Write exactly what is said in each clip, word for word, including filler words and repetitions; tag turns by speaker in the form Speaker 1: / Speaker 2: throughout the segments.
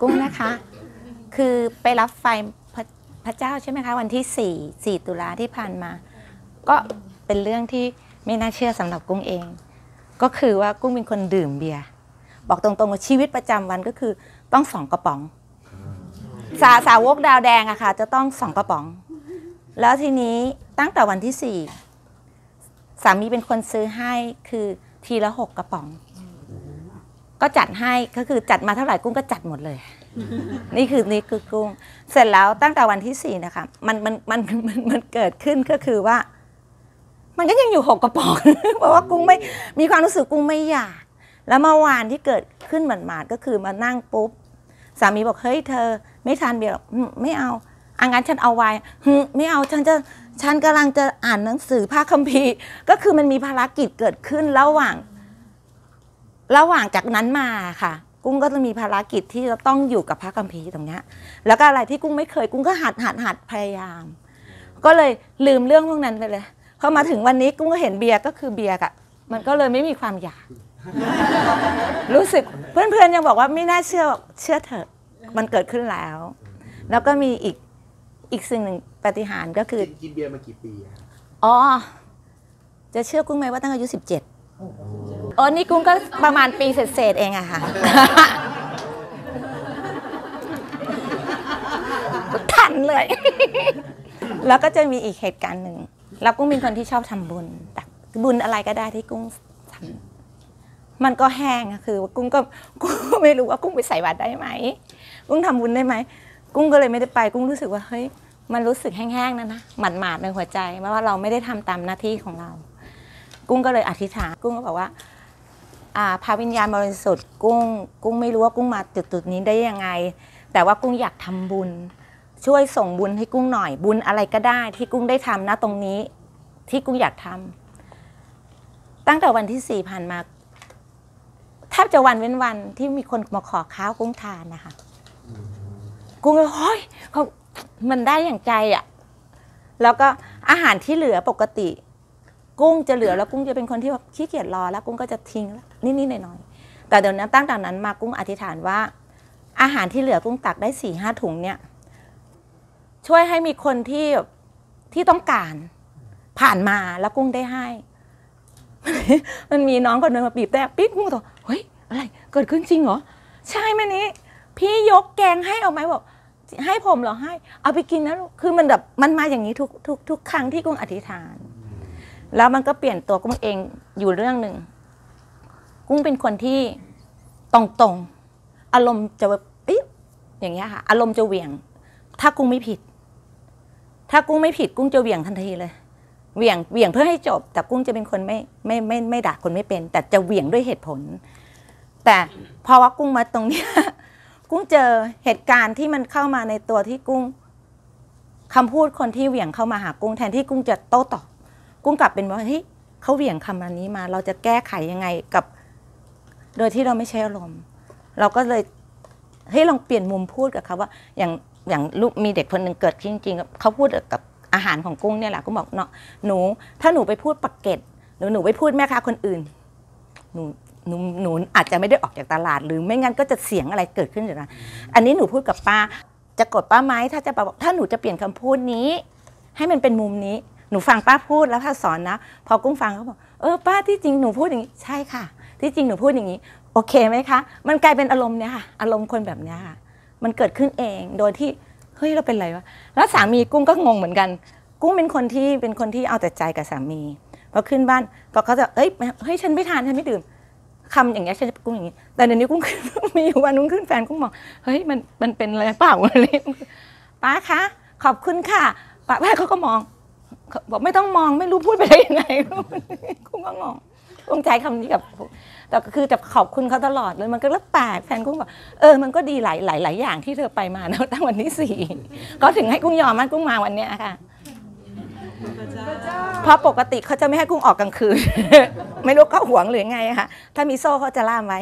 Speaker 1: กุ้งนะคะคือไปรับไฟพระพระเจ้าใช่ไหมคะวันที่สี่สี่ตุลาที่ผ่านมาก็เป็นเรื่องที่ไม่น่าเชื่อสำหรับกุ้งเองก็คือว่ากุ้งเป็นคนดื่มเบียร์บอกตรงๆว่าชีวิตประจำวันก็คือต้องสองกระป๋องสาสาวกดาวแดงอะค่ะจะต้องสองกระป๋องแล้วทีนี้ตั้งแต่วันที่สี่สามีเป็นคนซื้อให้คือทีละหกกระป๋องก็จัดให้ก็คือจัดมาเท่าไหร่กุ้งก็จัดหมดเลยนี่คือนี่คือกุ้งเสร็จแล้วตั้งแต่วันที่สี่นะคะมันมันมันมันมันเกิดขึ้นก็คือว่ามันก็ยังอยู่หกกระป๋องเพราะว่ากุ้งไม่มีความรู้สึกกุ้งไม่อยากแล้วเมื่อวานที่เกิดขึ้นหมาดๆก็คือมานั่งปุ๊บสามีบอกเฮ้ยเธอไม่ทานเบียร์หรอกไม่เอาอังั้นฉันเอาไว้ไม่เอาฉันจะฉันกำลังจะอ่านหนังสือพระคัมภีร์ก็คือมันมีภารกิจเกิดขึ้นระหว่างระหว่างจากนั้นมาค่ะกุ้งก็จะมีภารกิจที่จะต้องอยู่กับพระคัมภีร์ตรงนี้แล้วก็อะไรที่กุ้งไม่เคยกุ้งก็หัดหัดหัดพยายามก็เลยลืมเรื่องพวกนั้นไปเลยพอมาถึงวันนี้กุ้งก็เห็นเบียร์ก็คือเบียร์อะมันก็เลยไม่มีความอยากรู้สึกเพื่อนๆยังบอกว่าไม่น่าเชื่อเชื่อเถอะมันเกิดขึ้นแล้วแล้วก็มีอีกอีกสิ่งหนึ่งปาฏิหาริย์ก็คือ
Speaker 2: กินเบียร์มากี่ปี
Speaker 1: อ๋อจะเชื่อกุ้งไหมว่าตั้งอายุสิบเจ็ดอ๋อนี่กุ้งก็ประมาณปีเศษๆเองอะค่ะทันเลยแล้วก็จะมีอีกเหตุการณ์หนึ่งแล้วกุ้งเป็นคนที่ชอบทำบุญแต่บุญอะไรก็ได้ที่กุ้งทำมันก็แห้งอะคือกุ้งก็กุ้งไม่รู้ว่ากุ้งไปใส่บาตรได้ไหมกุ้งทำบุญได้ไหมกุ้งก็เลยไม่ได้ไปกุ้งรู้สึกว่าเฮ้ยมันรู้สึกแห้งๆนะนะหมาดๆในหัวใจเพราะว่าเราไม่ได้ทำตามหน้าที่ของเรากุ้งก็เลยอธิษฐานกุ้งก็บอกว่าอ่าพาวิญญาณบริสุทธิ์กุ้งกุ้งไม่รู้ว่ากุ้งมาจุดๆนี้ได้ยังไงแต่ว่ากุ้งอยากทำบุญช่วยส่งบุญให้กุ้งหน่อยบุญอะไรก็ได้ที่กุ้งได้ทำนะตรงนี้ที่กุ้งอยากทำตั้งแต่วันที่สี่ผ่านมาแทบจะวันเว้นวันที่มีคนมาขอข้าวกุ้งทานนะคะกุ้งก็เฮ้ยเขามันได้อย่างใจอ่ะแล้วก็อาหารที่เหลือปกติกุ้งจะเหลือแล้วกุ้งจะเป็นคนที่แบบขี้เกียจรอแล้วกุ้งก็จะทิ้งแล้วนิดๆหน่อยๆแต่เดี๋ยวนั้นตั้งแต่นั้นมากุ้งอธิษฐานว่าอาหารที่เหลือกุ้งตักได้สี่ห้าถุงเนี่ยช่วยให้มีคนที่ที่ต้องการผ่านมาแล้วกุ้งได้ให้มันมีน้องคนนึงมาบีบแต่ปิ๊กกุ้งตัวเฮ้ยอะไรเกิดขึ้นจริงเหรอใช่ไหมนี้พี่ยกแกงให้เอาไหมบอกให้ผมเหรอให้เอาไปกินนะลูกคือมันแบบมันมาอย่างนี้ทุกทุกทุกครั้งที่กุ้งอธิษฐานแล้วมันก็เปลี่ยนตัวกุ้งเองอยู่เรื่องหนึ่งกุ้งเป็นคนที่ตรงๆอารมณ์จะปิ๊บอย่างเงี้ยค่ะอารมณ์จะเหวี่ยงถ้ากุ้งไม่ผิดถ้ากุ้งไม่ผิดกุ้งจะเหวี่ยงทันทีเลยเหวี่ยงเหวี่ยงเพื่อให้จบแต่กุ้งจะเป็นคนไม่ไม่ไม่ไม่ด่าคนไม่เป็นแต่จะเหวี่ยงด้วยเหตุผลแต่พอว่ากุ้งมาตรงเนี้ยกุ้งเจอเหตุการณ์ที่มันเข้ามาในตัวที่กุ้งคำพูดคนที่เหวี่ยงเข้ามาหากุ้งแทนที่กุ้งจะโต้ตอบกุ้งกลับเป็นว่าเฮ้ยเขาเหวี่ยงคำอันนี้มาเราจะแก้ไขยังไงกับโดยที่เราไม่ใช้อารมณ์เราก็เลยเฮ้ยลองเปลี่ยนมุมพูดกับเขาว่าอย่างอย่างลูกมีเด็กคนหนึ่งเกิดขึ้นจริงๆเขาพูดกับอาหารของกุ้งเนี่ยแหละกุ้งบอกเนาะหนูถ้าหนูไปพูดปักเก็ตหรือหนูไปพูดแม่ค้าคนอื่นหนูหนูหนูอาจจะไม่ได้ออกจากตลาดหรือไม่งั้นก็จะเสียงอะไรเกิดขึ้นอยู่นะอันนี้หนูพูดกับป้าจะกดป้าไหมถ้าจะบอกถ้าหนูจะเปลี่ยนคำพูดนี้ให้มันเป็นมุมนี้หนูฟังป้าพูดแล้วถ้าสอนนะพอกุ้งฟังเขาบอกเออป้าที่จริงหนูพูดอย่างนี้ใช่ค่ะที่จริงหนูพูดอย่างนี้โอเคไหมคะมันกลายเป็นอารมณ์เนี้ยค่ะอารมณ์คนแบบเนี้ยค่ะมันเกิดขึ้นเองโดยที่เฮ้ยเราเป็นไรวะแล้วสามีกุ้งก็งงเหมือนกันกุ้งเป็นคนที่เป็นคนที่เอาแต่ใจกับสามีพอขึ้นบ้านก็เขาจะเอ้ยเฮ้ยฉันไม่ทานฉันไม่ดื่มคำอย่างเงี้ยฉันจะกุ้งอย่างนี้แต่เดี๋ยวนี้กุ้งมีอยู่วันนึงขึ้นแฟนกุ้งมองเฮ้ยมันมันเป็นอะไรเปล่าอะไรป้าคะขอบคุณค่ะป้าแม่เขาก็มองบอกไม่ต้องมองไม่รู้พูดไปได้ยังไงกุ้งก็งงกุ้งใจคำนี้กับแต่คือจะขอบคุณเขาตลอดเลยมันก็แล้วแปลกแฟนกุ้งบอกเออมันก็ดีหลายหลายหลายอย่างที่เธอไปมาแล้วตั้งวันที่สี่ก็ถึงให้กุ้งยอมมันกุ้งมาวันเนี้ยค่ะเพราะปกติเขาจะไม่ให้กุ้งออกกลางคืนไม่รู้เขาหวงหรือไงค่ะถ้ามีโซ่เขาจะล่ามไว้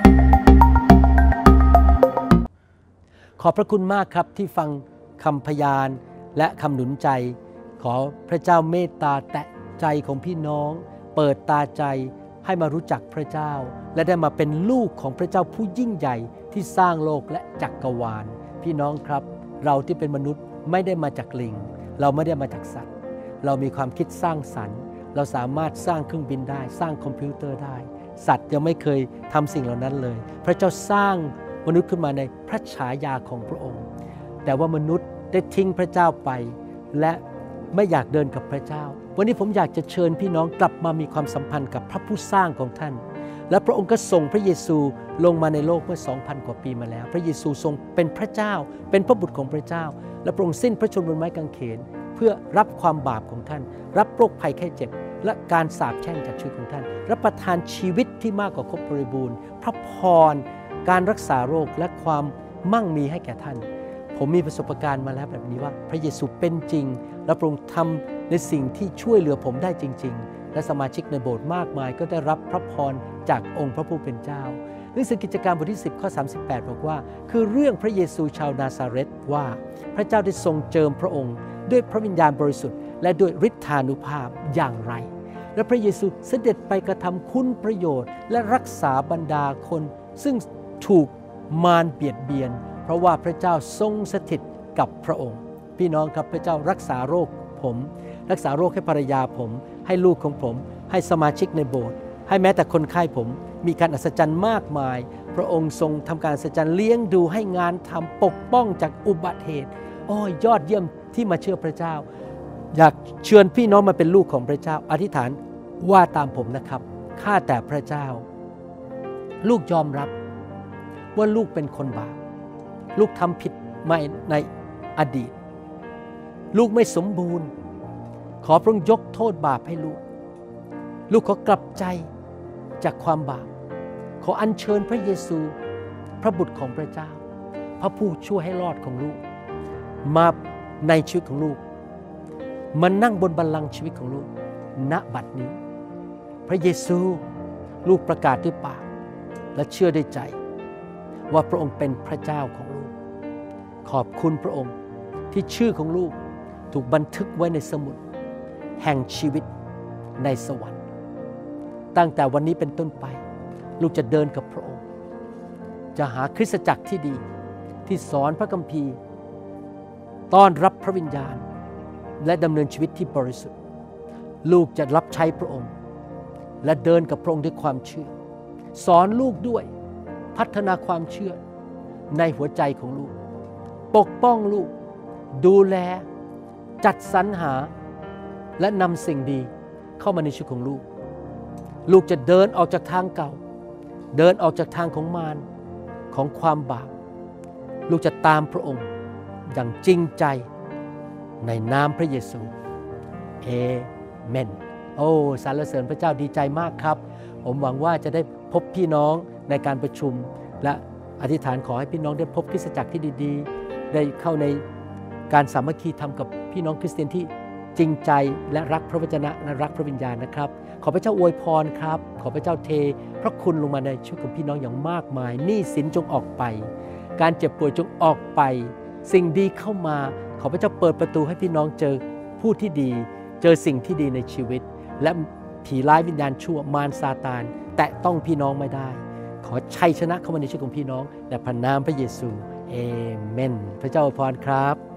Speaker 3: ขอบพระคุณมากครับที่ฟังคำพยาน
Speaker 2: และคำหนุนใจขอพระเจ้าเมตตาแตะใจของพี่น้องเปิดตาใจให้มารู้จักพระเจ้าและได้มาเป็นลูกของพระเจ้าผู้ยิ่งใหญ่ที่สร้างโลกและจักรวาลพี่น้องครับเราที่เป็นมนุษย์ไม่ได้มาจากลิงเราไม่ได้มาจากสัตว์เรามีความคิดสร้างสรรค์เราสามารถสร้างเครื่องบินได้สร้างคอมพิวเตอร์ได้สัตว์ยังไม่เคยทำสิ่งเหล่านั้นเลยพระเจ้าสร้างมนุษย์ขึ้นมาในพระฉายาของพระองค์แต่ว่ามนุษย์ได้ทิ้งพระเจ้าไปและไม่อยากเดินกับพระเจ้าวันนี้ผมอยากจะเชิญพี่น้องกลับมามีความสัมพันธ์กับพระผู้สร้างของท่านและพระองค์ก็ส่งพระเยซูลงมาในโลกเมื่อ สองพัน กว่าปีมาแล้วพระเยซูทรงเป็นพระเจ้าเป็นพระบุตรของพระเจ้าและพระองค์สิ้นพระชนม์บนไม้กางเขนเพื่อรับความบาปของท่านรับโรคภัยไข้เจ็บและการสาปแช่งจากชีวิตของท่านรับประทานชีวิตที่มากกว่าครบบริบูรณ์พระพรการรักษาโรคและความมั่งมีให้แก่ท่านผมมีประสบการณ์มาแล้วแบบนี้ว่าพระเยซูเป็นจริงและพระองค์ทำในสิ่งที่ช่วยเหลือผมได้จริงๆและสมาชิกในโบสถ์มากมายก็ได้รับพระพรจากองค์พระผู้เป็นเจ้าหนังสือกิจการบทที่สิบข้อสามสิบแปดบอกว่าคือเรื่องพระเยซูชาวนาซาเรตว่าพระเจ้าได้ทรงเจิมพระองค์ด้วยพระวิญญาณบริสุทธิ์และด้วยฤทธานุภาพอย่างไรและพระเยซูเสด็จไปกระทำคุณประโยชน์และรักษาบรรดาคนซึ่งถูกมารเบียดเบียนเพราะว่าพระเจ้าทรงสถิตกับพระองค์พี่น้องครับพระเจ้ารักษาโรคผมรักษาโรคให้ภรรยาผมให้ลูกของผมให้สมาชิกในโบสถ์ให้แม้แต่คนไข้ผมมีการอัศจรรย์มากมายพระองค์ทรงทำการอัศจรรย์เลี้ยงดูให้งานทำปกป้องจากอุบัติเหตุโอ้ยยอดเยี่ยมที่มาเชื่อพระเจ้าอยากเชิญพี่น้องมาเป็นลูกของพระเจ้าอธิษฐานว่าตามผมนะครับข้าแต่พระเจ้าลูกยอมรับว่าลูกเป็นคนบาปลูกทำผิดมาในอดีตลูกไม่สมบูรณ์ขอพระองค์ยกโทษบาปให้ลูกลูกขอกลับใจจากความบาปขออัญเชิญพระเยซูพระบุตรของพระเจ้าพระผู้ช่วยให้รอดของลูกมาในชีวิตของลูกมานั่งบนบัลลังก์ชีวิตของลูกณบัดนี้พระเยซูลูกประกาศด้วยปากและเชื่อด้วยใจว่าพระองค์เป็นพระเจ้าของลูกขอบคุณพระองค์ที่ชื่อของลูกถูกบันทึกไว้ในสมุดแห่งชีวิตในสวรรค์ตั้งแต่วันนี้เป็นต้นไปลูกจะเดินกับพระองค์จะหาคริสตจักรที่ดีที่สอนพระคัมภีร์ต้อนรับพระวิญญาณและดำเนินชีวิตที่บริสุทธิ์ลูกจะรับใช้พระองค์และเดินกับพระองค์ด้วยความเชื่อสอนลูกด้วยพัฒนาความเชื่อในหัวใจของลูกปกป้องลูกดูแลจัดสรรหาและนำสิ่งดีเข้ามาในชีวิตของลูกลูกจะเดินออกจากทางเก่าเดินออกจากทางของมารของความบาปลูกจะตามพระองค์อย่างจริงใจในนามพระเยซูเอเมนโอ้สรรเสริญพระเจ้าดีใจมากครับผมหวังว่าจะได้พบพี่น้องในการประชุมและอธิษฐานขอให้พี่น้องได้พบคริสตจักรที่ดีๆได้เข้าในการสามัคคีธรรมกับพี่น้องคริสเตียนที่จริงใจและรักพระวจนะและรักพระวิญญาณนะครับขอพระเจ้าอวยพรครับขอพระเจ้าเทพระคุณลงมาในชีวิตของพี่น้องอย่างมากมายหนี้สินจงออกไปการเจ็บป่วยจงออกไปสิ่งดีเข้ามาขอพระเจ้าเปิดประตูให้พี่น้องเจอผู้ที่ดีเจอสิ่งที่ดีในชีวิตและผีร้ายวิญญาณชั่วมารซาตานแตะต้องพี่น้องไม่ได้ขอชัยชนะเข้ามาในชีวิตของพี่น้องในพระนามพระเยซูเอเมนพระเจ้าอวยพรครับ